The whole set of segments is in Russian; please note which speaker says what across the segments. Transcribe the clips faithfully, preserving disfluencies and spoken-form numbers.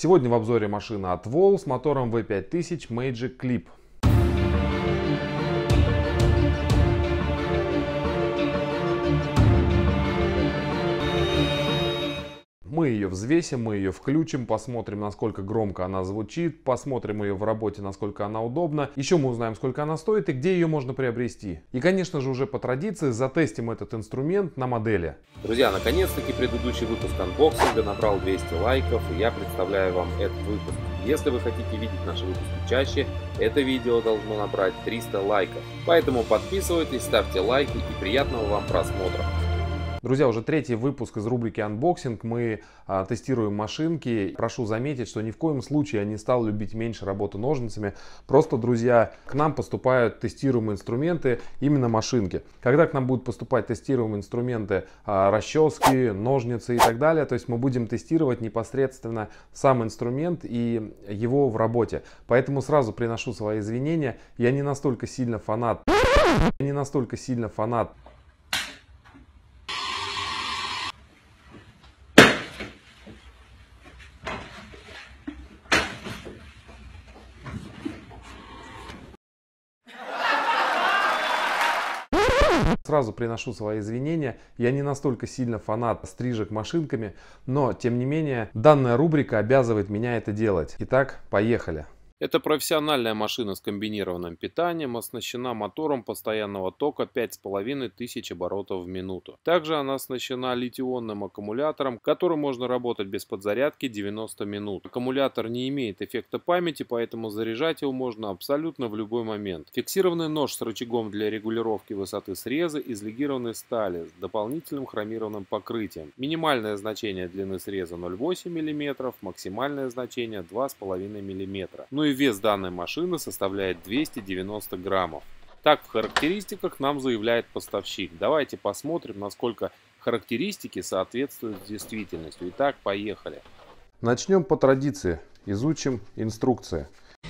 Speaker 1: Сегодня в обзоре машина от Волл с мотором ви пять тысяч Magic Clip. Мы ее взвесим, мы ее включим, посмотрим, насколько громко она звучит, посмотрим ее в работе, насколько она удобна. Еще мы узнаем, сколько она стоит и где ее можно приобрести. И, конечно же, уже по традиции затестим этот инструмент на модели.
Speaker 2: Друзья, наконец-таки предыдущий выпуск анбоксинга набрал двести лайков, и я представляю вам этот выпуск. Если вы хотите видеть наши выпуски чаще, это видео должно набрать триста лайков. Поэтому подписывайтесь, ставьте лайки и приятного вам просмотра.
Speaker 1: Друзья, уже третий выпуск из рубрики «Анбоксинг». Мы а, тестируем машинки. Прошу заметить, что ни в коем случае я не стал любить меньше работу ножницами. Просто, друзья, к нам поступают тестируемые инструменты, именно машинки. Когда к нам будут поступать тестируемые инструменты, а, расчески, ножницы и так далее, то есть мы будем тестировать непосредственно сам инструмент и его в работе. Поэтому сразу приношу свои извинения. Я не настолько сильно фанат. Я не настолько сильно фанат. Сразу приношу свои извинения, я не настолько сильно фанат стрижек машинками, но тем не менее данная рубрика обязывает меня это делать. Итак, поехали.
Speaker 2: Это профессиональная машина с комбинированным питанием, оснащена мотором постоянного тока пять с половиной тысяч оборотов в минуту. Также она оснащена литий-ионным аккумулятором, которым можно работать без подзарядки девяносто минут. Аккумулятор не имеет эффекта памяти, поэтому заряжать его можно абсолютно в любой момент. Фиксированный нож с рычагом для регулировки высоты среза из легированной стали с дополнительным хромированным покрытием. Минимальное значение длины среза ноль целых восемь десятых миллиметра, максимальное значение два с половиной миллиметра. Ну и вес данной машины составляет двести девяносто граммов. Так в характеристиках нам заявляет поставщик. Давайте посмотрим, насколько характеристики соответствуют действительности. Итак, поехали.
Speaker 1: Начнем по традиции. Изучим инструкции.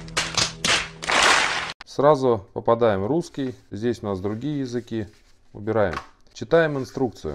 Speaker 1: Сразу попадаем в русский. Здесь у нас другие языки. Убираем. Читаем инструкцию.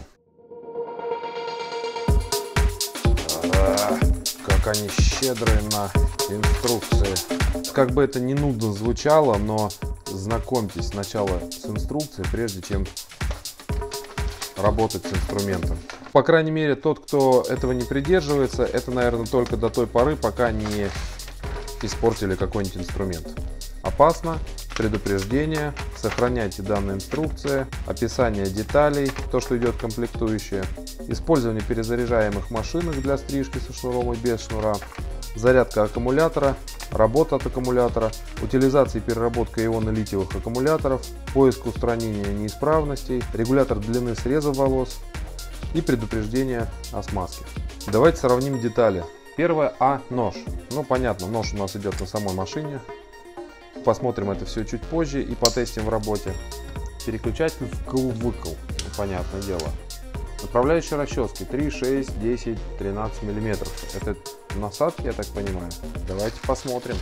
Speaker 1: Как они щедрые на инструкции. Как бы это ни нудно звучало, но знакомьтесь сначала с инструкцией, прежде чем работать с инструментом. По крайней мере, тот, кто этого не придерживается, это, наверное, только до той поры, пока не испортили какой-нибудь инструмент. Опасно. Предупреждение. Сохраняйте данные инструкции. Описание деталей, то, что идет комплектующее. Использование перезаряжаемых машинок для стрижки со шнуром и без шнура. Зарядка аккумулятора. Работа от аккумулятора. Утилизация и переработка ионно-литиевых аккумуляторов. Поиск устранения неисправностей. Регулятор длины среза волос. И предупреждение о смазке. Давайте сравним детали. Первое А. Нож. Ну понятно, нож у нас идет на самой машине. Посмотрим это все чуть позже и потестим в работе. Переключатель вкл-выкл, ну, понятное дело. Направляющие расчески три, шесть, десять, тринадцать миллиметров. Это насадки, я так понимаю. Давайте посмотрим.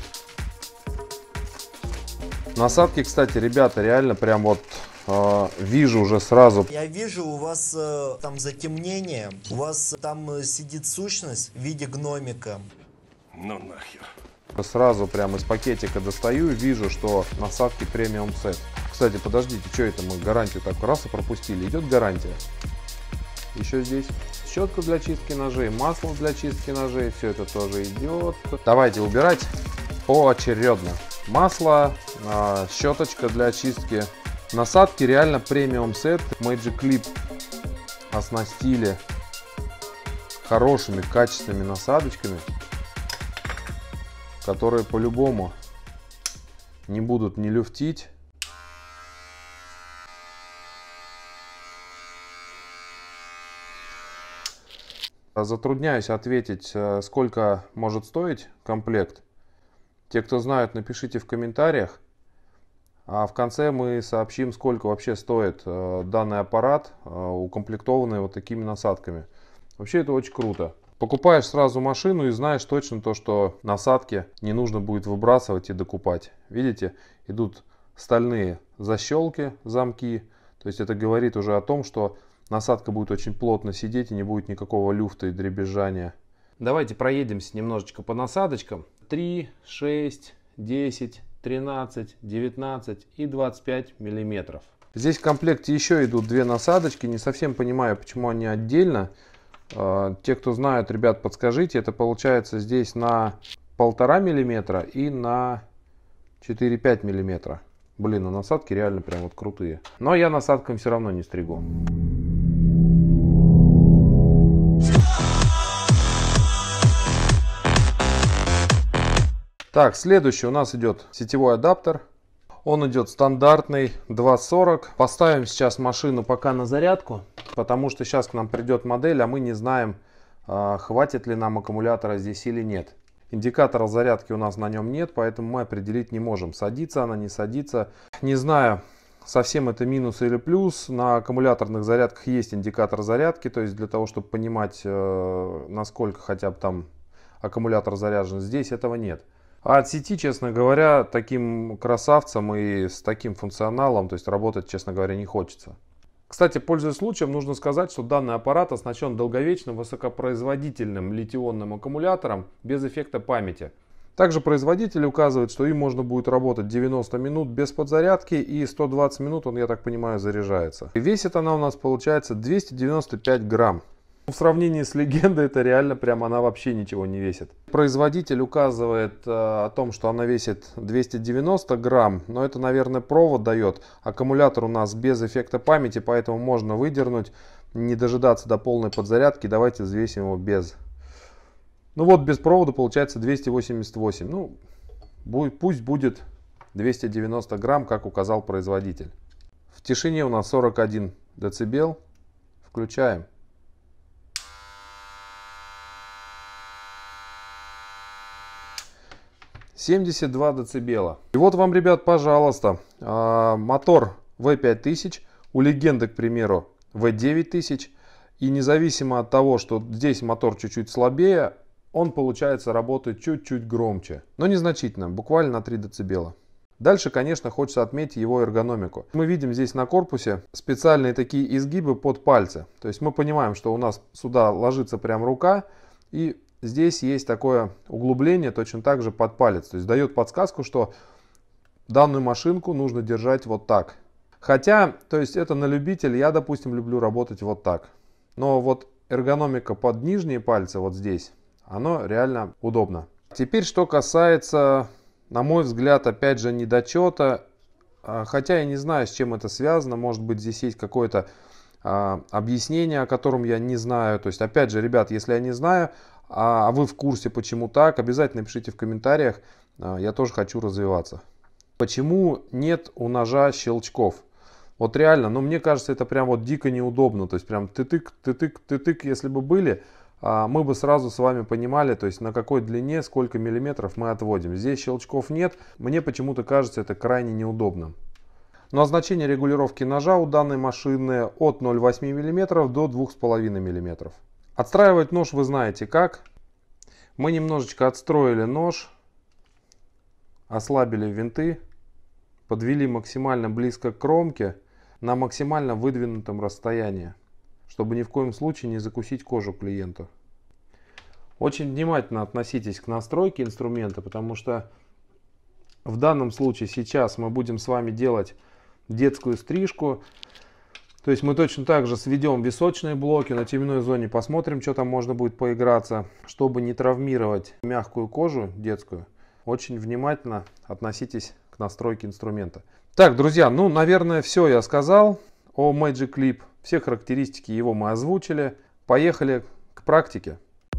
Speaker 1: Насадки, кстати, ребята, реально прям вот э, вижу уже сразу.
Speaker 3: Я вижу, у вас э, там затемнение, у вас там э, сидит сущность в виде гномика.
Speaker 4: Ну нахер.
Speaker 1: Сразу прямо из пакетика достаю и вижу, что насадки премиум сет. Кстати, подождите, что это мы гарантию так раз и пропустили? Идет гарантия. Еще здесь щетка для чистки ножей, масло для чистки ножей, все это тоже идет. Давайте убирать поочередно. Масло, щеточка для чистки. Насадки реально премиум сет. Magic Clip оснастили хорошими качественными насадочками, которые по-любому не будут не люфтить. Затрудняюсь ответить, сколько может стоить комплект. Те, кто знают, напишите в комментариях. А в конце мы сообщим, сколько вообще стоит данный аппарат, укомплектованный вот такими насадками. Вообще это очень круто. Покупаешь сразу машину и знаешь точно то, что насадки не нужно будет выбрасывать и докупать. Видите, идут стальные защелки, замки. То есть это говорит уже о том, что насадка будет очень плотно сидеть и не будет никакого люфта и дребезжания. Давайте проедемся немножечко по насадочкам. три, шесть, десять, тринадцать, девятнадцать и двадцать пять миллиметров. Здесь в комплекте еще идут две насадочки. Не совсем понимаю, почему они отдельно. Те, кто знают, ребят, подскажите. Это получается здесь на полтора миллиметра и на четыре-пять миллиметра. Блин, ну насадки реально прям вот крутые. Но я насадками все равно не стригу. Так, следующий у нас идет сетевой адаптер. Он идет стандартный два сорок. Поставим сейчас машину пока на зарядку, потому что сейчас к нам придет модель, а мы не знаем, хватит ли нам аккумулятора здесь или нет. Индикатора зарядки у нас на нем нет, поэтому мы определить не можем, садится она, не садится. Не знаю, совсем это минус или плюс. На аккумуляторных зарядках есть индикатор зарядки, то есть для того, чтобы понимать, насколько хотя бы там аккумулятор заряжен. Здесь этого нет. А от сети, честно говоря, таким красавцем и с таким функционалом, то есть работать, честно говоря, не хочется. Кстати, пользуясь случаем, нужно сказать, что данный аппарат оснащен долговечным высокопроизводительным литий-ионным аккумулятором без эффекта памяти. Также производитель указывает, что им можно будет работать девяносто минут без подзарядки и сто двадцать минут он, я так понимаю, заряжается. И весит она у нас получается двести девяносто пять грамм. В сравнении с легендой это реально прям она вообще ничего не весит. Производитель указывает э, о том, что она весит двести девяносто грамм, но это, наверное, провод дает. Аккумулятор у нас без эффекта памяти, поэтому можно выдернуть, не дожидаться до полной подзарядки. Давайте взвесим его без. Ну вот без провода получается двести восемьдесят восемь. Ну будет, пусть будет двести девяносто грамм, как указал производитель. В тишине у нас сорок один децибел. Включаем. семьдесят два децибела. И вот вам, ребят, пожалуйста, мотор вэ пять тысяч, у легенды, к примеру, вэ девять тысяч. И независимо от того, что здесь мотор чуть-чуть слабее, он, получается, работает чуть-чуть громче. Но незначительно, буквально на три децибела. Дальше, конечно, хочется отметить его эргономику. Мы видим здесь на корпусе специальные такие изгибы под пальцы. То есть мы понимаем, что у нас сюда ложится прям рука и... Здесь есть такое углубление точно так же под палец. То есть дает подсказку, что данную машинку нужно держать вот так. Хотя, то есть это на любителя. Я, допустим, люблю работать вот так. Но вот эргономика под нижние пальцы вот здесь, оно реально удобно. Теперь, что касается, на мой взгляд, опять же, недочета. Хотя я не знаю, с чем это связано. Может быть, здесь есть какое-то а, объяснение, о котором я не знаю. То есть, опять же, ребят, если я не знаю... А вы в курсе, почему так, обязательно пишите в комментариях, я тоже хочу развиваться. Почему нет у ножа щелчков? Вот реально, ну мне кажется, это прям вот дико неудобно. То есть прям ты-тык, ты-тык, ты-тык, если бы были, мы бы сразу с вами понимали, то есть на какой длине, сколько миллиметров мы отводим. Здесь щелчков нет, мне почему-то кажется это крайне неудобным. Ну а значение регулировки ножа у данной машины от ноль целых восемь десятых миллиметра до двух с половиной миллиметров. Отстраивать нож вы знаете как. Мы немножечко отстроили нож, ослабили винты, подвели максимально близко к кромке на максимально выдвинутом расстоянии, чтобы ни в коем случае не закусить кожу клиенту. Очень внимательно относитесь к настройке инструмента, потому что в данном случае сейчас мы будем с вами делать детскую стрижку. То есть мы точно так же сведем височные блоки, на теменной зоне посмотрим, что там можно будет поиграться. Чтобы не травмировать мягкую кожу детскую, очень внимательно относитесь к настройке инструмента. Так, друзья, ну, наверное, все я сказал о Magic Clip. Все характеристики его мы озвучили. Поехали к практике.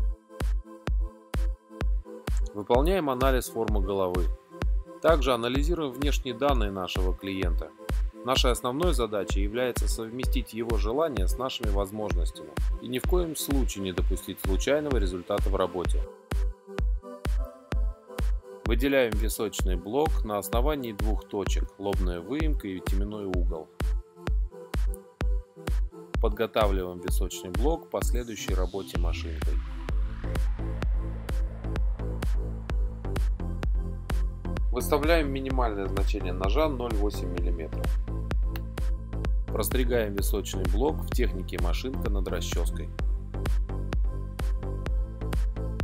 Speaker 2: Выполняем анализ формы головы. Также анализируем внешние данные нашего клиента. Нашей основной задачей является совместить его желания с нашими возможностями и ни в коем случае не допустить случайного результата в работе. Выделяем височный блок на основании двух точек – лобная выемка и теменной угол. Подготавливаем височный блок к последующей работе машинкой. Выставляем минимальное значение ножа ноль целых восемь десятых миллиметра. Простригаем височный блок в технике машинка над расческой.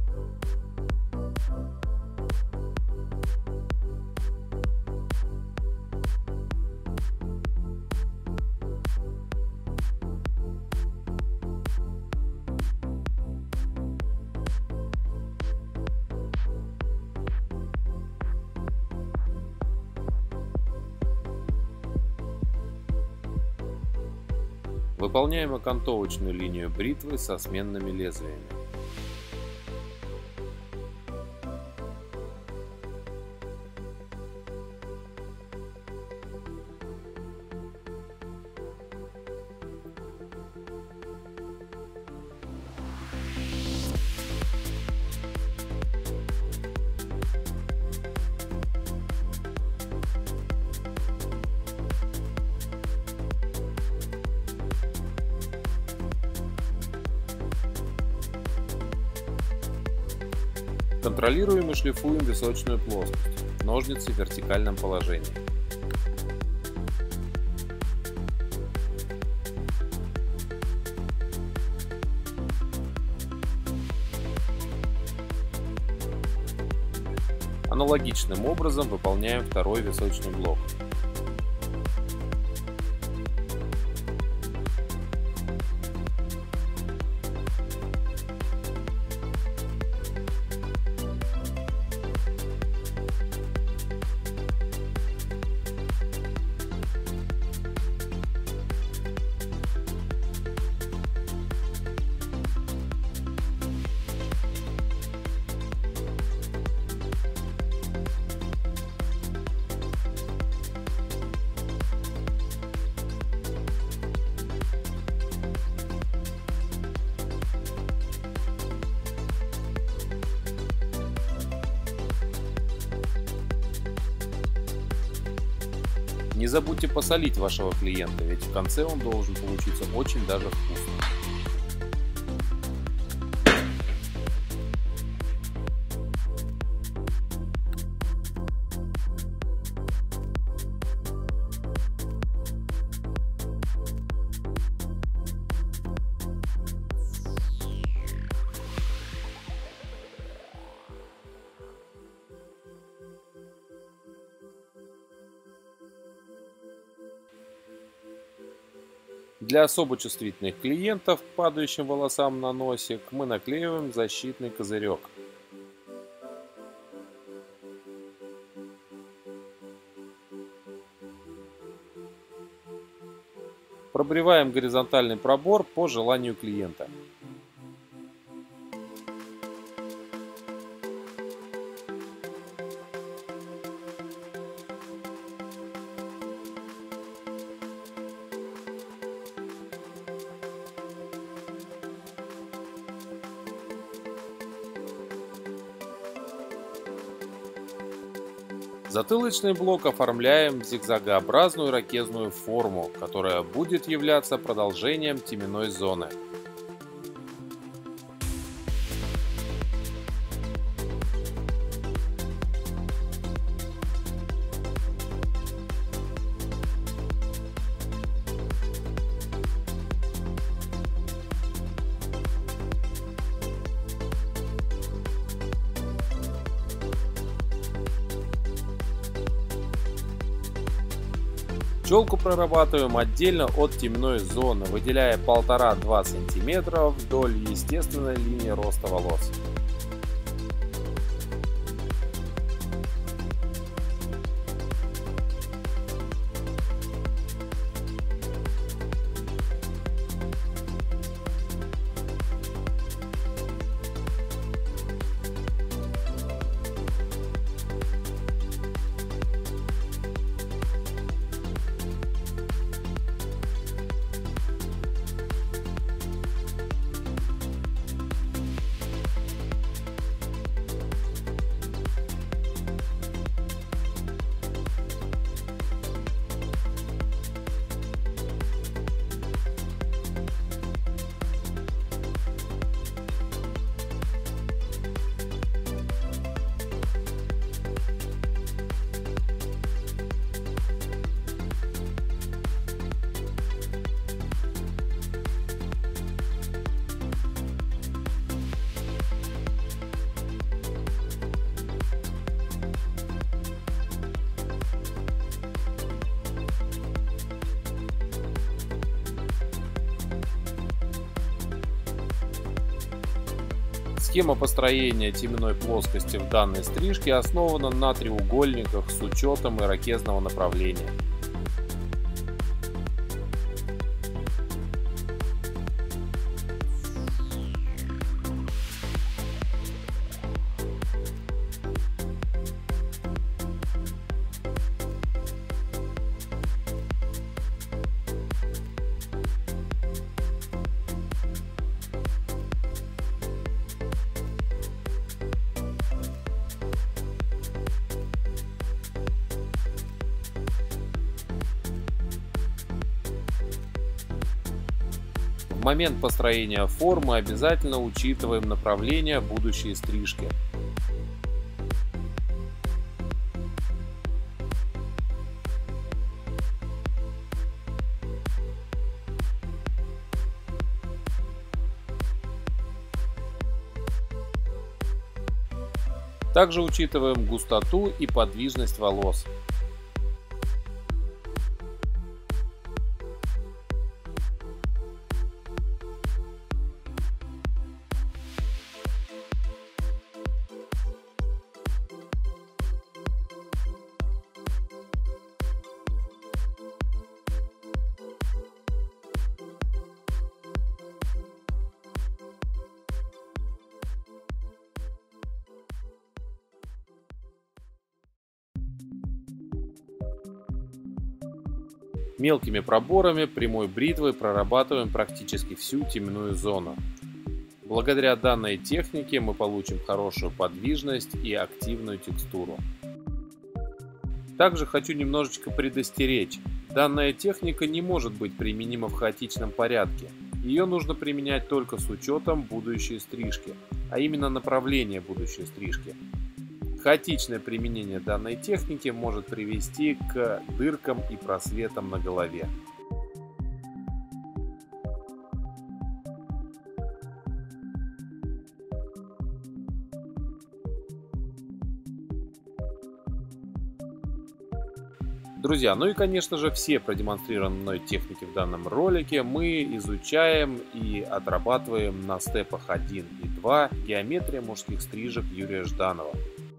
Speaker 2: Выполняем окантовочную линию бритвы со сменными лезвиями. Контролируем и шлифуем височную плоскость. Ножницы в вертикальном положении. Аналогичным образом выполняем второй височный блок. Не забудьте посолить вашего клиента, ведь в конце он должен получиться очень даже вкусным. Для особо чувствительных клиентов к падающим волосам на носик мы наклеиваем защитный козырек. Пробриваем горизонтальный пробор по желанию клиента. Затылочный блок оформляем в зигзагообразную ирокезную форму, которая будет являться продолжением теменной зоны. Челку прорабатываем отдельно от теменной зоны, выделяя полтора-два сантиметра вдоль естественной линии роста волос. Схема построения теменной плоскости в данной стрижке основана на треугольниках с учетом ирокезного направления. В момент построения формы обязательно учитываем направление будущей стрижки. Также учитываем густоту и подвижность волос. Мелкими проборами прямой бритвой прорабатываем практически всю теменную зону. Благодаря данной технике мы получим хорошую подвижность и активную текстуру. Также хочу немножечко предостеречь. Данная техника не может быть применима в хаотичном порядке. Ее нужно применять только с учетом будущей стрижки, а именно направления будущей стрижки. Хаотичное применение данной техники может привести к дыркам и просветам на голове. Друзья, ну и конечно же все продемонстрированные мной техники в данном ролике мы изучаем и отрабатываем на степах один и два «Геометрия мужских стрижек» Юрия Жданова.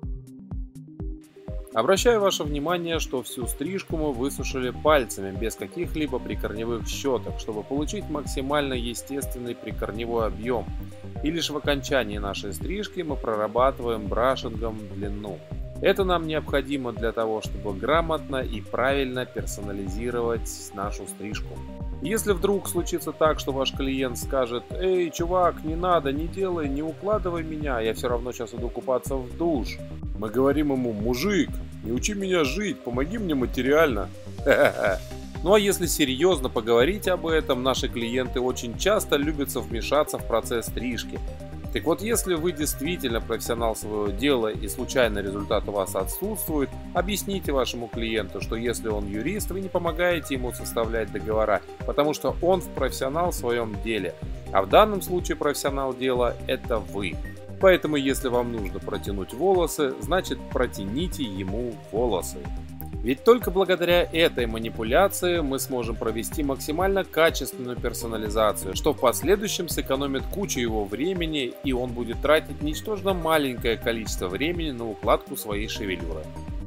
Speaker 2: Обращаю ваше внимание, что всю стрижку мы высушили пальцами, без каких-либо прикорневых щеток, чтобы получить максимально естественный прикорневой объем. И лишь в окончании нашей стрижки мы прорабатываем брашингом длину. Это нам необходимо для того, чтобы грамотно и правильно персонализировать нашу стрижку. Если вдруг случится так, что ваш клиент скажет: «Эй, чувак, не надо, не делай, не укладывай меня, я все равно сейчас иду купаться в душ», мы говорим ему: «Мужик, не учи меня жить, помоги мне материально». Ну а если серьезно поговорить об этом, наши клиенты очень часто любят вмешаться в процесс стрижки. Так вот, если вы действительно профессионал своего дела и случайно результат у вас отсутствует, объясните вашему клиенту, что если он юрист, вы не помогаете ему составлять договора, потому что он профессионал в своем деле, а в данном случае профессионал дела – это вы. Поэтому, если вам нужно протянуть волосы, значит протяните ему волосы. Ведь только благодаря этой манипуляции мы сможем провести максимально качественную персонализацию, что в последующем сэкономит кучу его времени, и он будет тратить ничтожно маленькое количество времени на укладку своей шевелюры.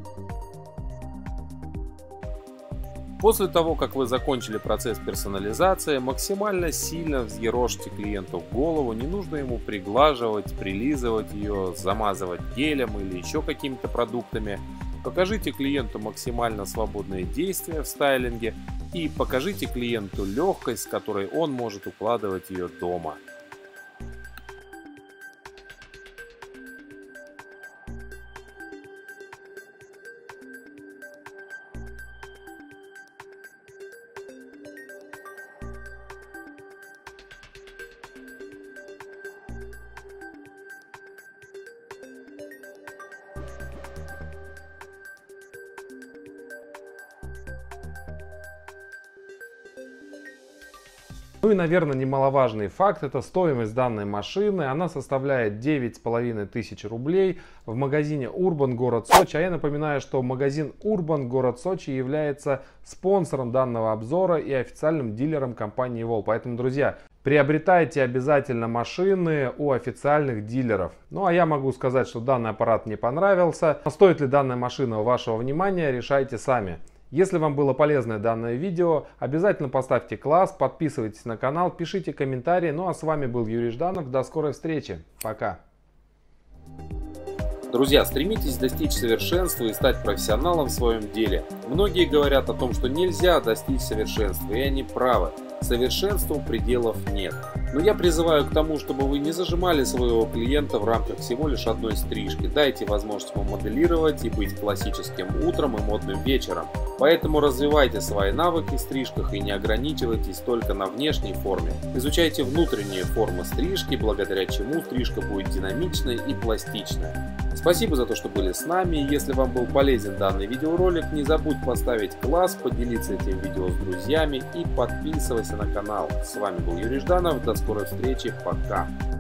Speaker 2: После того, как вы закончили процесс персонализации, максимально сильно взъерошьте клиенту голову, не нужно ему приглаживать, прилизывать ее, замазывать гелем или еще какими-то продуктами. Покажите клиенту максимально свободные действия в стайлинге и покажите клиенту легкость, с которой он может укладывать ее дома.
Speaker 1: Ну и, наверное, немаловажный факт — это стоимость данной машины. Она составляет девять с половиной тысяч рублей в магазине Urban город Сочи. А я напоминаю, что магазин Urban город Сочи является спонсором данного обзора и официальным дилером компании Вол. Поэтому, друзья, приобретайте обязательно машины у официальных дилеров. Ну а я могу сказать, что данный аппарат мне понравился. Стоит ли данная машина вашего внимания, решайте сами. Если вам было полезное данное видео, обязательно поставьте класс, подписывайтесь на канал, пишите комментарии. Ну а с вами был Юрий Жданов. До скорой встречи. Пока.
Speaker 2: Друзья, стремитесь достичь совершенства и стать профессионалом в своем деле. Многие говорят о том, что нельзя достичь совершенства, и они правы. Совершенству пределов нет. Но я призываю к тому, чтобы вы не зажимали своего клиента в рамках всего лишь одной стрижки. Дайте возможность ему моделировать и быть классическим утром и модным вечером. Поэтому развивайте свои навыки в стрижках и не ограничивайтесь только на внешней форме. Изучайте внутренние формы стрижки, благодаря чему стрижка будет динамичной и пластичной. Спасибо за то, что были с нами. Если вам был полезен данный видеоролик, не забудь поставить класс, поделиться этим видео с друзьями и подписывайся на канал. С вами был Юрий Жданов. До скорой встречи. Пока.